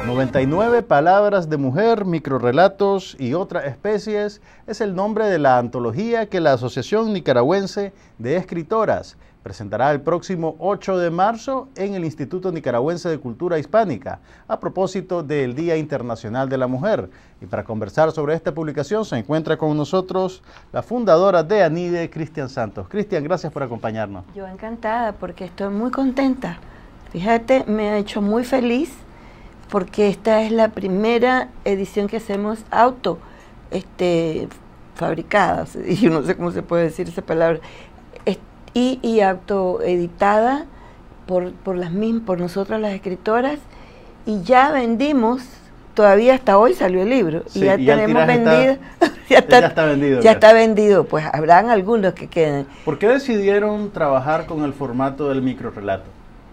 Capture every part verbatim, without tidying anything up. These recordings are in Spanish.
noventa y nueve palabras de mujer, microrrelatos y otras especies es el nombre de la antología que la Asociación Nicaragüense de Escritoras presentará el próximo ocho de marzo en el Instituto Nicaragüense de Cultura Hispánica, a propósito del Día Internacional de la Mujer. Y para conversar sobre esta publicación se encuentra con nosotros la fundadora de ANIDE, Cristian Santos. Cristian, gracias por acompañarnos. Yo encantada porque estoy muy contenta. Fíjate, me ha hecho muy feliz porque esta es la primera edición que hacemos auto este, fabricada, yo no sé cómo se puede decir esa palabra, y, y autoeditada por, por, las mismas, por nosotras las escritoras, y ya vendimos, todavía hasta hoy salió el libro, sí, y ya y tenemos vendido, está, ya, está, ya está vendido. Ya está vendido, pues habrán algunos que queden. ¿Por qué decidieron trabajar con el formato del microrrelato?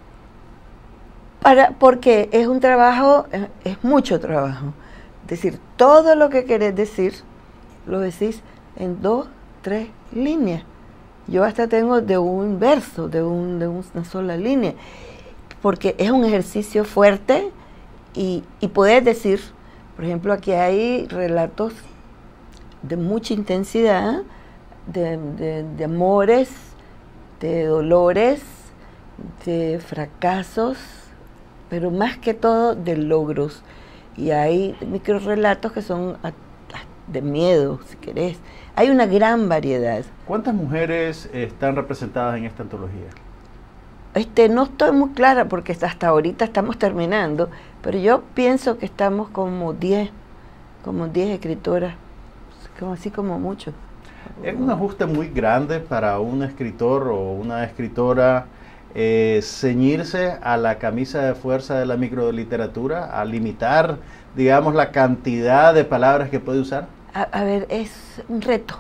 Para, porque es un trabajo, es, es mucho trabajo. Es decir, todo lo que querés decir, lo decís en dos, tres líneas. Yo hasta tengo de un verso, de, un, de una sola línea, porque es un ejercicio fuerte y, y podés decir, por ejemplo, aquí hay relatos de mucha intensidad, de, de, de amores, de dolores, de fracasos, pero más que todo de logros. Y hay microrrelatos que son de miedo, si querés. Hay una gran variedad. ¿Cuántas mujeres están representadas en esta antología? Este, no estoy muy clara porque hasta ahorita estamos terminando, pero yo pienso que estamos como diez, como diez escritoras, como así como mucho. Es un ajuste muy grande para un escritor o una escritora eh, ceñirse a la camisa de fuerza de la microliteratura, a limitar, digamos, la cantidad de palabras que puede usar. A, a ver, es un reto.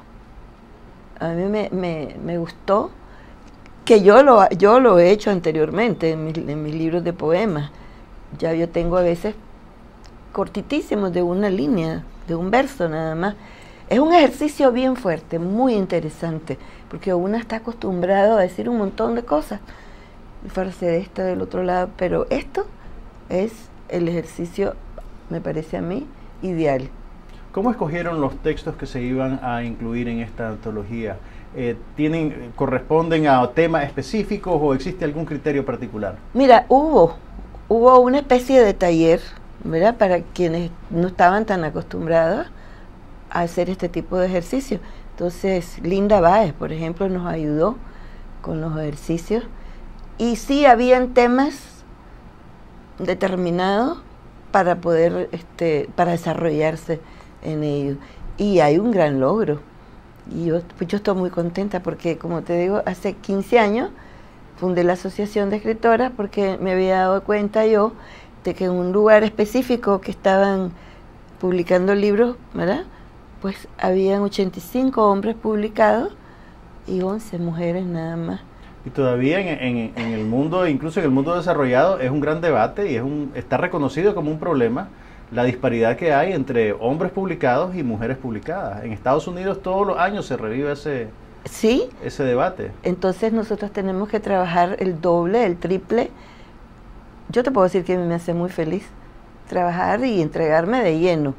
A mí me, me, me gustó, que yo lo, yo lo he hecho anteriormente en mis, en mis libros de poemas. Ya yo tengo a veces cortitísimos de una línea, de un verso nada más. Es un ejercicio bien fuerte, muy interesante, porque uno está acostumbrado a decir un montón de cosas, frase de esta, del otro lado, pero esto es el ejercicio, me parece a mí, ideal. ¿Cómo escogieron los textos que se iban a incluir en esta antología? Eh, ¿tienen, ¿Corresponden a temas específicos o existe algún criterio particular? Mira, hubo, hubo una especie de taller, ¿verdad? Para quienes no estaban tan acostumbrados a hacer este tipo de ejercicio. Entonces, Linda Báez, por ejemplo, nos ayudó con los ejercicios. Y sí, habían temas determinados para poder, este, para desarrollarse en ello. Y hay un gran logro. Y yo, pues yo estoy muy contenta porque, como te digo, hace quince años fundé la Asociación de Escritoras porque me había dado cuenta yo de que en un lugar específico que estaban publicando libros, ¿verdad? Pues habían ochenta y cinco hombres publicados y once mujeres nada más. Y todavía en, en, en el mundo, incluso en el mundo desarrollado, es un gran debate y es un, está reconocido como un problema la disparidad que hay entre hombres publicados y mujeres publicadas. En Estados Unidos todos los años se revive ese, ¿sí? ese debate. Entonces nosotros tenemos que trabajar el doble, el triple. Yo te puedo decir que me hace muy feliz trabajar y entregarme de lleno.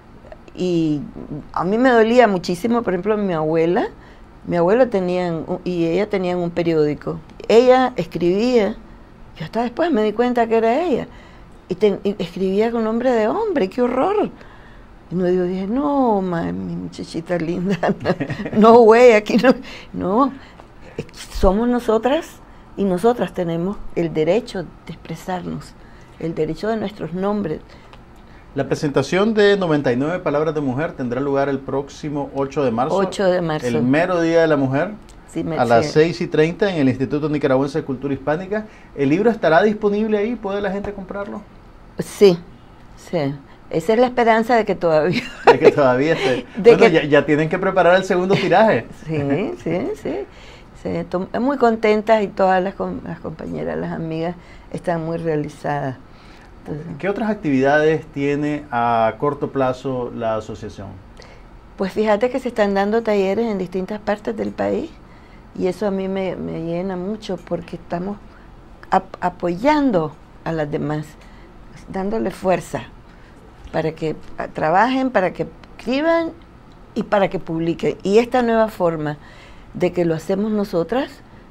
Y a mí me dolía muchísimo, por ejemplo, mi abuela, mi abuela tenían, y ella tenían un periódico. Ella escribía, yo hasta después me di cuenta que era ella, y, te, y escribía con nombre de hombre, qué horror. Y no, yo dije, no, ma, mi muchachita linda, no, no, güey, aquí no, no, somos nosotras, y nosotras tenemos el derecho de expresarnos, el derecho de nuestros nombres. La presentación de noventa y nueve palabras de mujer tendrá lugar el próximo ocho de marzo. ocho de marzo. El mero día de la mujer. Sí, me a las seis y treinta en el Instituto Nicaragüense de Cultura Hispánica. ¿El libro estará disponible ahí? ¿Puede la gente comprarlo? Sí, sí. Esa es la esperanza de que todavía... De que todavía esté. De Bueno, que... ya, ya tienen que preparar el segundo tiraje. Sí, sí, sí. sí. Estoy muy contenta y todas las, las compañeras, las amigas están muy realizadas. Entonces, ¿qué otras actividades tiene a corto plazo la asociación? Pues fíjate que se están dando talleres en distintas partes del país y eso a mí me, me llena mucho porque estamos ap apoyando a las demás. dándole fuerza para que trabajen, para que escriban y para que publiquen. Y esta nueva forma de que lo hacemos nosotras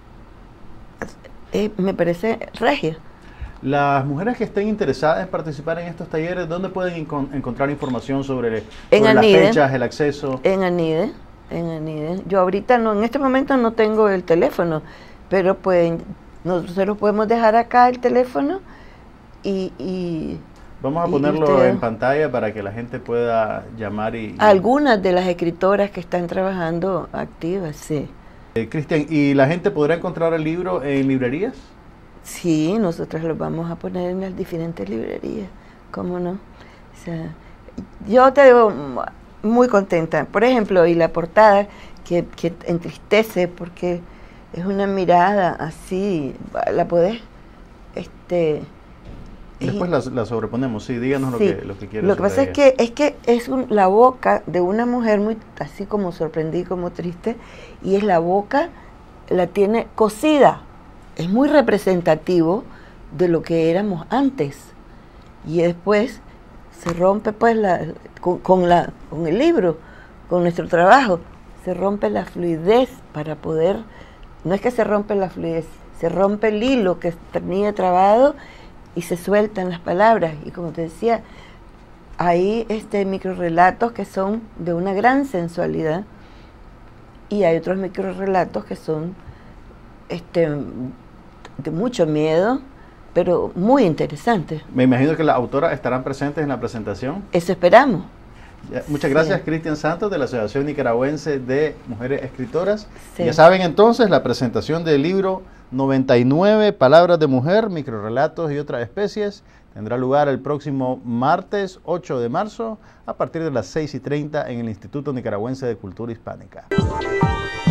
eh, me parece regia. Las mujeres que estén interesadas en participar en estos talleres, ¿dónde pueden encon- encontrar información sobre, En sobre las ANIDE. fechas, el acceso? En ANIDE, en ANIDE. Yo ahorita no, en este momento no tengo el teléfono, pero pueden, nosotros podemos dejar acá el teléfono y... y Vamos a y ponerlo usted- en pantalla para que la gente pueda llamar y... y- algunas de las escritoras que están trabajando activas, sí. Eh, Cristian, ¿y la gente podrá encontrar el libro en librerías? Sí, nosotros los vamos a poner en las diferentes librerías, ¿cómo no? O sea, yo te digo, muy contenta. Por ejemplo, y la portada que, que entristece porque es una mirada así, la podés, este... Después la, la sobreponemos, sí, díganos sí, lo que, lo que quiere. Lo que pasa es que es que es un- la boca de una mujer muy así como sorprendida, como triste, y es la boca, la tiene cosida. Es muy representativo de lo que éramos antes. Y después se rompe pues la, con, con, la, con el libro, con nuestro trabajo, se rompe la fluidez para poder, no es que se rompe la fluidez, se rompe el hilo que tenía trabado y se sueltan las palabras. Y como te decía, hay este, microrrelatos que son de una gran sensualidad y hay otros microrrelatos que son este, de mucho miedo, pero muy interesantes. Me imagino que las autoras estarán presentes en la presentación. Eso esperamos. Ya, muchas gracias, Sí. Cristian Santos, de la Asociación Nicaragüense de Mujeres Escritoras. Sí. Ya saben entonces, la presentación del libro noventa y nueve Palabras de Mujer, Microrrelatos y otras especies tendrá lugar el próximo martes ocho de marzo a partir de las seis y treinta en el Instituto Nicaragüense de Cultura Hispánica.